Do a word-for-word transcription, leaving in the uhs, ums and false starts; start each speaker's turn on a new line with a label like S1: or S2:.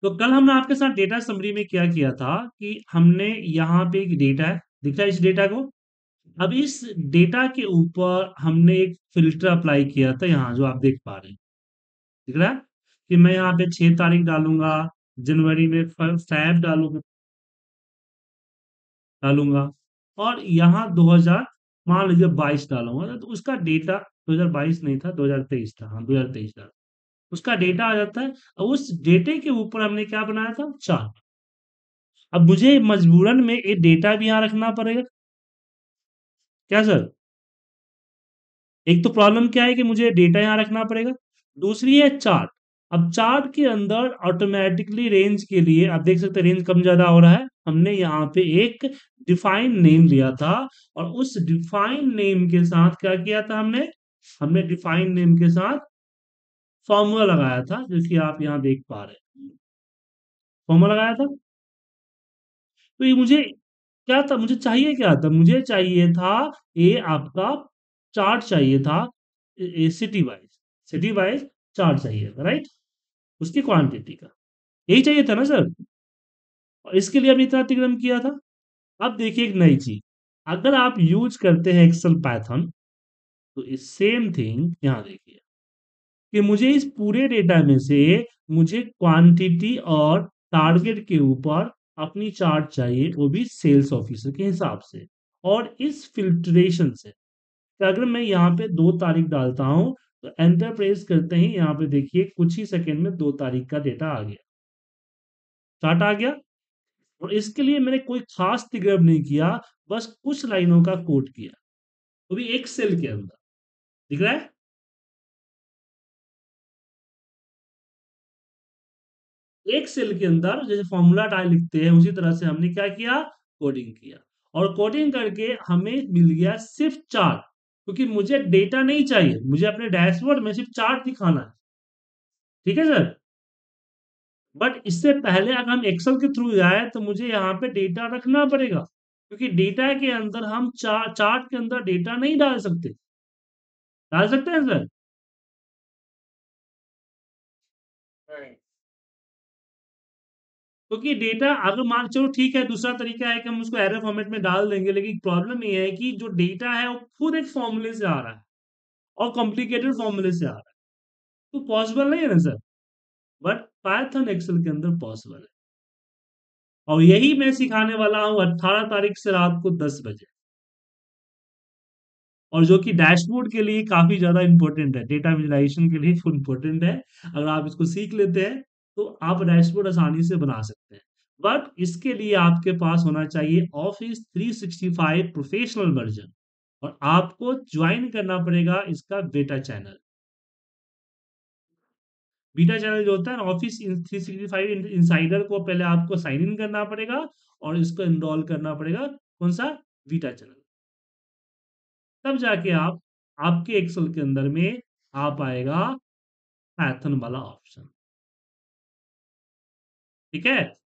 S1: तो कल हमने आपके साथ डेटा समरी में क्या किया था कि हमने यहाँ पे एक डेटा है, दिख रहा है इस डेटा को। अब इस डेटा के ऊपर हमने एक फिल्टर अप्लाई किया था, यहाँ जो आप देख पा रहे हैं, दिख रहा है कि मैं यहाँ पे छह तारीख डालूंगा, जनवरी में फैब डालूंगा डालूंगा और यहाँ दो हज़ार मान लीजिए बाईस डालूंगा, तो उसका डेटा दो हज़ार बाईस नहीं था, दो हज़ार तेईस था, हाँ दो हज़ार तेईस था, उसका डेटा आ जाता है। और उस डेटे के ऊपर हमने क्या बनाया था, चार्ट। अब मुझे मजबूरन में ये डेटा भी यहाँ रखना पड़ेगा, क्या सर? एक तो प्रॉब्लम क्या है कि मुझे डेटा यहाँ रखना पड़ेगा, दूसरी है चार्ट। अब चार्ट के अंदर ऑटोमेटिकली रेंज के लिए आप देख सकते हैं रेंज कम ज्यादा हो रहा है। हमने यहाँ पे एक डिफाइन नेम लिया था और उस डिफाइन नेम के साथ क्या किया था हमने हमने डिफाइन नेम के साथ फॉर्मूला लगाया था, जो कि आप यहाँ देख पा रहे हैं, फॉर्मूला लगाया था। तो ये मुझे क्या था, मुझे चाहिए क्या था, मुझे चाहिए था ये आपका चार्ट चाहिए था, city wise city wise chart चाहिए था, राइट? उसकी क्वांटिटी का यही चाहिए था ना सर। और इसके लिए हमने इतना अतिक्रम किया था। अब देखिए एक नई चीज, अगर आप यूज करते हैं एक्सेल पैथर्न, तो इस सेम थिंग यहाँ देखिए कि मुझे इस पूरे डेटा में से मुझे क्वांटिटी और टारगेट के ऊपर अपनी चार्ट चाहिए, वो भी सेल्स ऑफिसर के हिसाब से। और इस फिल्ट्रेशन से तो अगर मैं यहाँ पे दो तारीख डालता हूं, तो एंटर प्रेस करते ही यहाँ पे देखिए कुछ ही सेकंड में दो तारीख का डेटा आ गया, चार्ट आ गया। और इसके लिए मैंने कोई खास तिग्रब नहीं किया, बस कुछ लाइनों का कोड किया, वो भी एक सेल के अंदर, दिख रहा है? एक सेल के अंदर जैसे फॉर्मूला टाइप लिखते हैं, उसी तरह से हमने क्या किया, कोडिंग किया। और कोडिंग करके हमें मिल गया सिर्फ चार्ट, क्योंकि मुझे डेटा नहीं चाहिए, मुझे अपने डैशबोर्ड में सिर्फ चार्ट दिखाना है। ठीक है सर? बट इससे पहले अगर हम एक्सेल के थ्रू जाए तो मुझे यहाँ पे डेटा रखना पड़ेगा, क्योंकि डेटा के अंदर हम चा, चार्ट के अंदर डेटा नहीं डाल सकते। डाल सकते हैं सर? नहीं। क्योंकि डेटा अगर मान चलो ठीक है, दूसरा तरीका है कि हम उसको एरर फॉर्मेट में डाल देंगे, लेकिन प्रॉब्लम ये है कि जो डेटा है वो खुद एक फॉर्मूले से आ रहा है और कॉम्प्लिकेटेड फॉर्मूले से आ रहा है, तो पॉसिबल नहीं है ना सर। बट पाइथन एक्सेल के अंदर पॉसिबल है, और यही मैं सिखाने वाला हूँ अट्ठारह तारीख से रात को दस बजे, और जो कि डैशबोर्ड के लिए काफी ज्यादा इंपॉर्टेंट है, डेटा विजुलाइजेशन के लिए इंपॉर्टेंट है। अगर आप इसको सीख लेते हैं तो आप डैशबोर्ड आसानी से बना सकते हैं। बट इसके लिए आपके पास होना चाहिए Office three sixty five professional version, और आपको ज्वाइन करना पड़ेगा इसका बेटा चैनल। बीटा चैनल जो होता है ना, Office three sixty five insider को पहले आपको साइन इन करना पड़ेगा और इसको इनरोल करना पड़ेगा, कौन सा, बीटा चैनल। तब जाके आप आपके एक्सेल के अंदर में आ पाएगा पाइथन वाला ऑप्शन। ठीक है?